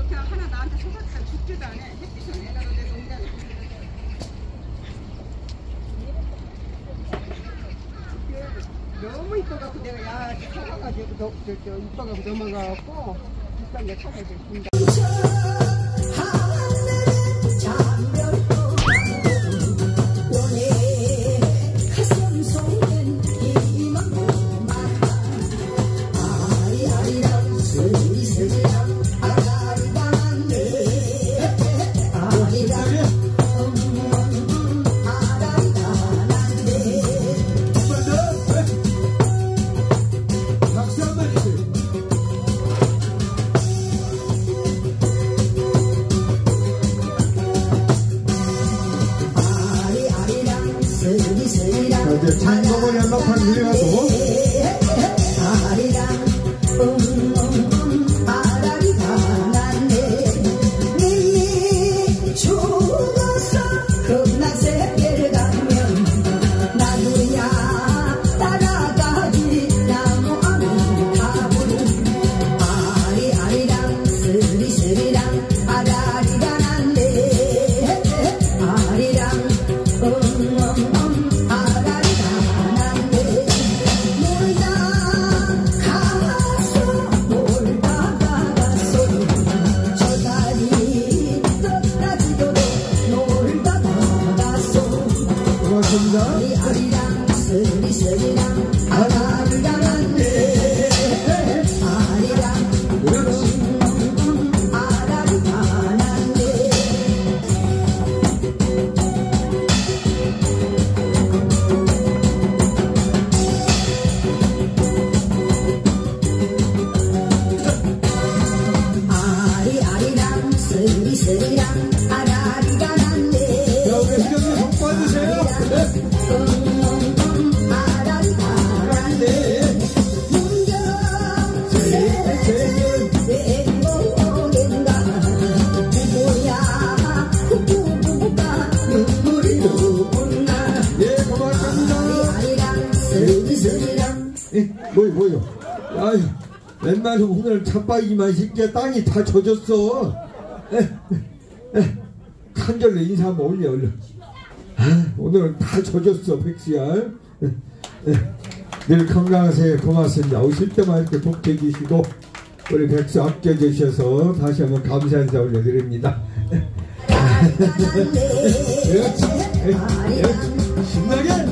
저 하나 나한테 속았다 죽지도 않아. 햇빛을 내가도 내 농장에. 너무 이뻐갖고 내가 야 사가가지고 저 이뻐갖고 넘어가갖고 비싼 게 사가지고 준다. 이제 장목을 연락한 위에가도 뭐요? 아유, 맨날 오늘 자빠이기만 시켜 땅이 다 젖었어. 한절로 인사 한번 올려 얼른. 오늘 다 젖었어 백수야. 늘 건강하세요. 고맙습니다. 오실 때만 이렇게 복해 주시고 우리 백수 아껴주셔서 다시 한번 감사 인사 올려드립니다. 신나게.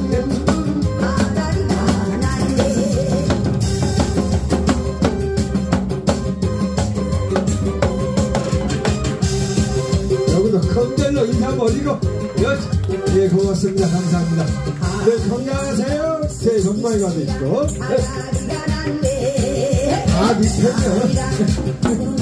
건절로 인사 올리고 예 고맙습니다. 감사합니다. 네, 건강하세요. 새해 복 많이 받으시고 아 밑에는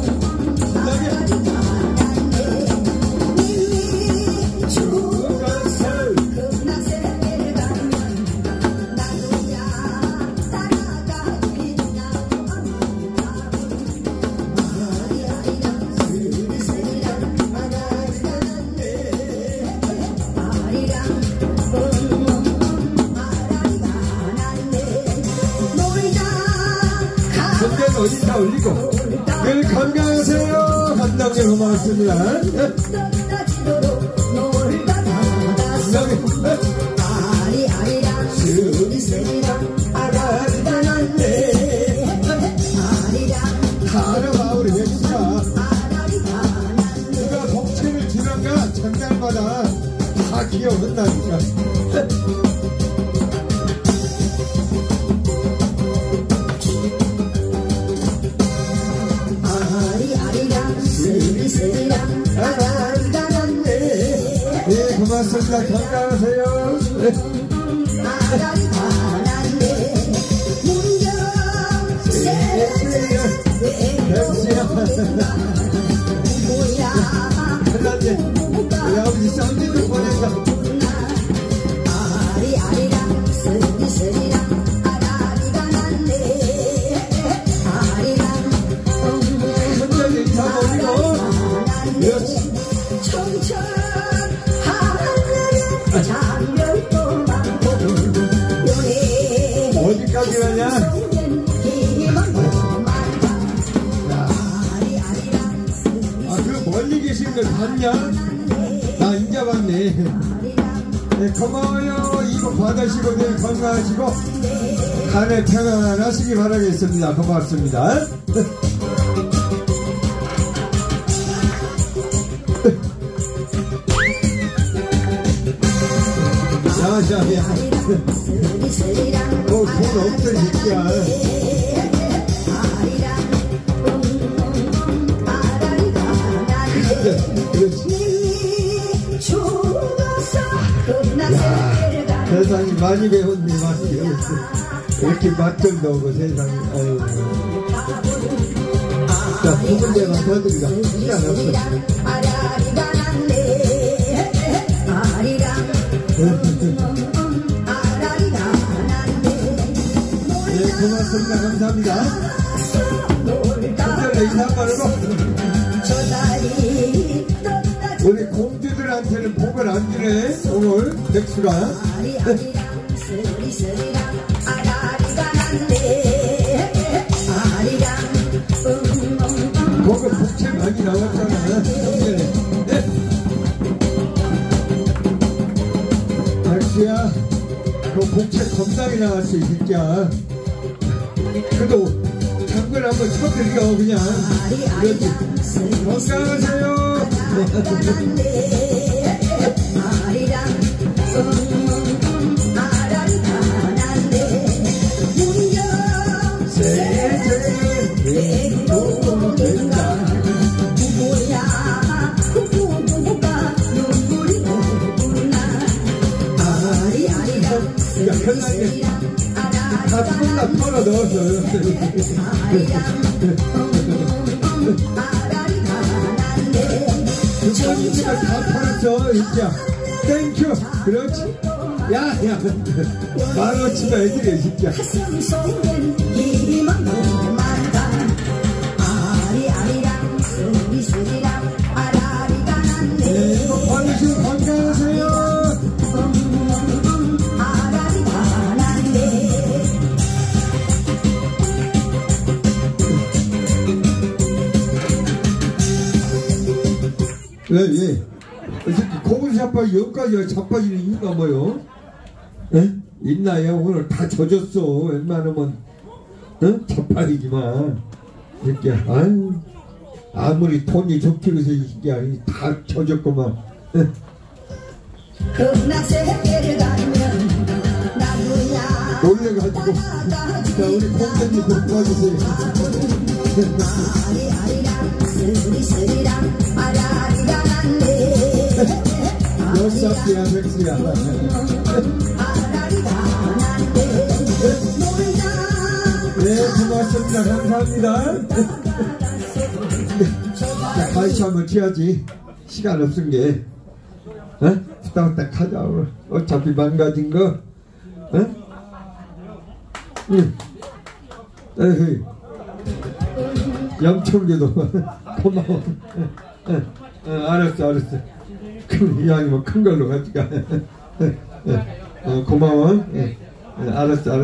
어디다 올리고 늘 건강하세요. 감독님 고맙습니다. 다르와 우리 백수가 누가 복채를 주는가 전날마다 다 기억한다니까. 네, 고맙습니다. 건강하세요. 야, 우리 쌍둥이 보낸다. 어디까지 가냐? 이걸 봤냐? 나 인자 봤네. 네, 고마워요. 이거 받으시고 늘 건강하시고 간에 평안하시기 바라겠습니다. 고맙습니다. 야야야. 돈 없어 새끼야. 야, 세상이 많이 배웠네. 많이 배웠어. 이렇게 맛들도 오고 세상이. 아유. 자, 두 군데만 더 드리자. 시간 없어. 네, 고맙습니다. 감사합니다. 특별히 인사말로 우리 공주들한테는 복을 안 주네. 오늘 백수가. 거기 복채 많이 나왔잖아. 네. 백수야, 그 복채 겁나게 나왔어 이 새끼야. 그래도 장군 한번 쳐드려 그냥. 그렇지. 건강하세요. 야, 편하게 다 쏟아 털어 넣었어요. 주권님들 다 털었어, 진짜. 땡큐. 그렇지. 야, 말없지만 애들이 진짜. 네, 이거 받으시고 건강하세요. 왜? 이 새끼 고글 자빠지 여기까지 자빠지는 이유가 뭐요? 에? 있나요? 오늘 다 젖었어. 웬만하면 자빠지지만 이 새끼야. 아유, 아무리 돈이 좋기로 해서 이 새끼야 다 젖었구만. 놀래가지고 자, 우리 공장님 좀 도와주세요. 여섯이야 백수야. 네, 고맙습니다. 감사합니다. 자, 가위치 한번 치야지. 시간 없은 게. 후딱후딱 하자. 어차피 망가진 거. 응. 에이, 영천개도 고마워. 알았어. 이왕이면 큰 걸로 가져가. 고마워. 알았어.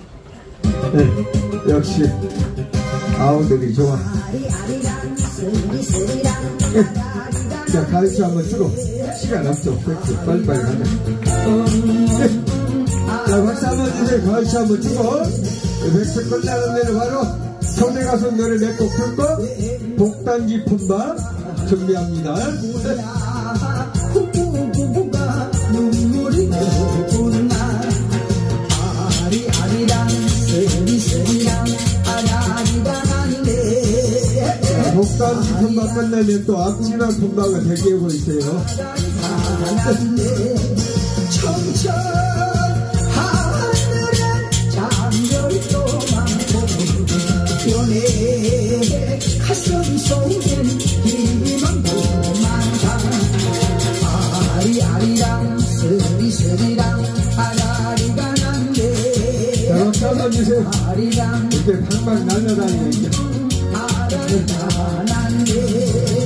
역시 아우들이 좋아. 자, 가르쳐 한번 주고 시간 없어. 빨리빨리 가자. 자, 박수 한번 주세요. 가르쳐 한번 주고 백수 끝나는 데는 바로 손에 가서 노래 몇 곡 듣고 복단지 품바 준비합니다. 복단지 품바 끝나면 또 앞치마 품바가 대기하고 있어요. 가슴 속엔 희망 도망가 아리아리랑 스리스리랑 아라리가 난데 자, 박수 한번 주세요. 아리랑 이렇게 방방 날려다니네 이제. 아라리가 난데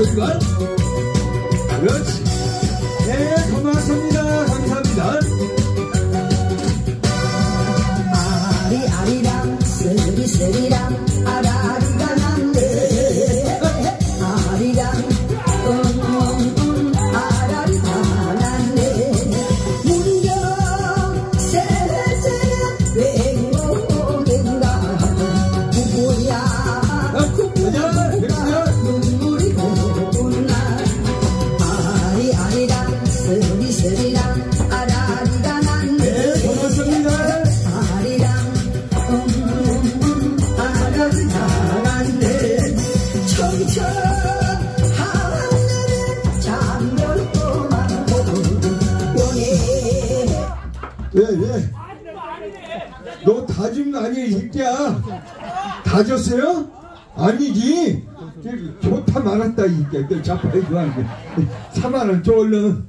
출발. 그렇지. 네, 고맙습니다. 감사합니다. 아리아리랑 쓰리쓰리랑 아라리가 났네. 아리랑 아라리가 났네. 문경 세제는 왜 오는가. 부부야 부부가 눈물이 고구나. 아리아리랑 쓰리쓰리랑 아라리가 났네. 네, 고맙습니다. 왜? 너 다준 거 아니야, 이 새끼야? 다졌어요? 아니지. 좋다 말았다, 이 새끼야. 너 자빠이 좋아하는 4만원 줘, 얼른.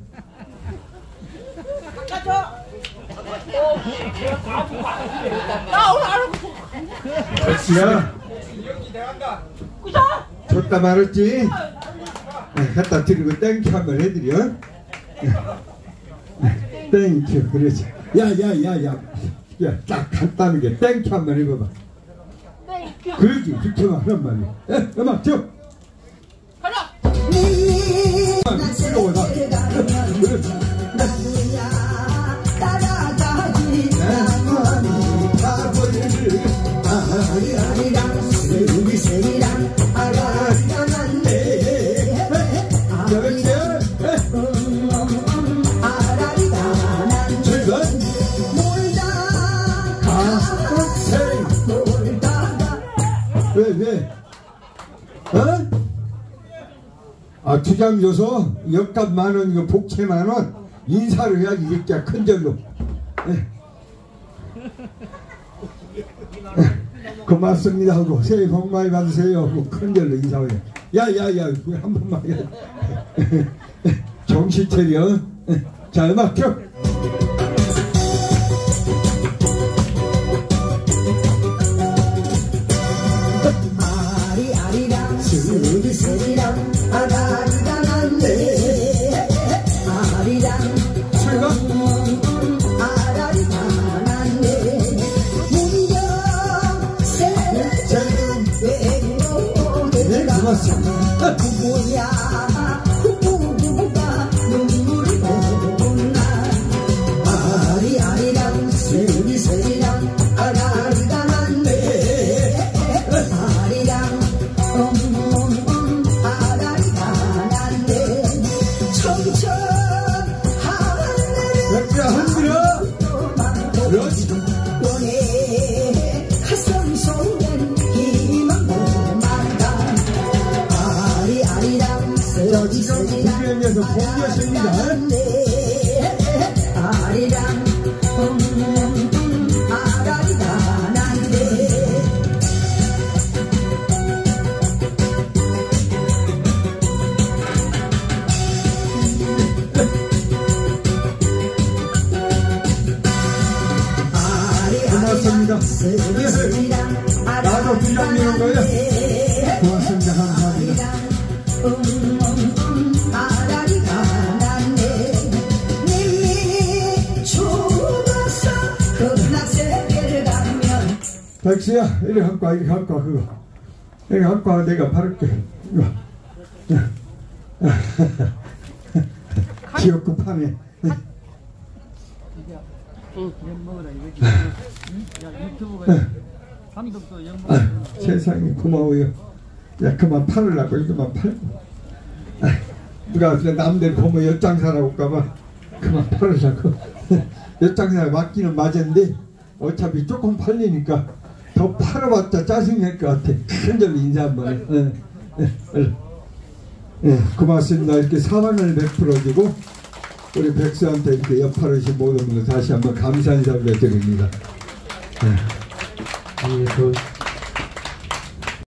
야, 줬다 말았지? 갖다 드리고 땡큐 한번 해드려. 땡큐. 그렇지. 야, 딱 간단하게 땡큐 한번 해봐봐. 그러지. 그렇게만 하란 말이야. 음악 줘. 가자. 뜨거워라. 그렇지. 아리아리랑 쓰리쓰리랑 아라리가 났네. 아라리가 났네. 놀다가 왜? 어? 아, 투장 줘서 역값 만원, 이거 복채 만원 인사를 해야지, 이 새끼야. 큰절로. 고맙습니다 하고 새해 복 많이 받으세요 하고 큰절로 인사해요. 야야야, 한 번만 해. 정신 차려. 자, 음악 켜. 아리아리랑 쓰리쓰리랑 아라리가 났네. 아리랑 아라리가 났네. 문경 세제는 왜 오는가. 부부야 부부가 눈물이 고구나. 아리아리랑 쓰리쓰리랑 아라리가 났네. 아리랑 아라리가 났네. 청천 흔들어. 그렇지. 연애 가슴 속엔 희망고만다. 아리아리랑 쓰리쓰리랑 부지런해서 공개하십니다. 아리랑 아라리가 났네. 고맙습니다. 쓰리쓰리랑 나도 부장님인 거예요. 고맙습니다. 감사합니다. 아라리가 났네. 님이 죽어서 극락세계를 가면. 백수야, 이리 갖고 와, 이리 갖고 와, 그거. 이리 갖고 와, 내가 바를게. 이리 와. 지역구 파네. 먹어라 이거지. 야, 유튜브가 감독도 영광. 세상에 고마워요. 야, 그만 팔으려고 이거만 팔고. 누가 남들 보면 엿장사라고 올까봐 그만 팔으려고. 엿장사 맞기는 맞았는데 어차피 조금 팔리니까 더 팔아봤자 짜증날 것 같아. 큰절로 인사 한번 해. 고맙습니다. 이렇게 사랑을 베풀어주고 우리 백수한테 이렇게 여파르신 모든 분들 다시 한번 감사 인사를 드립니다. 그